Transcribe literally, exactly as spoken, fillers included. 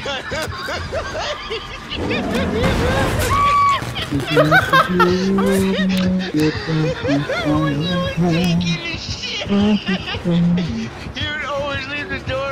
Taking the shit. You would always leave the door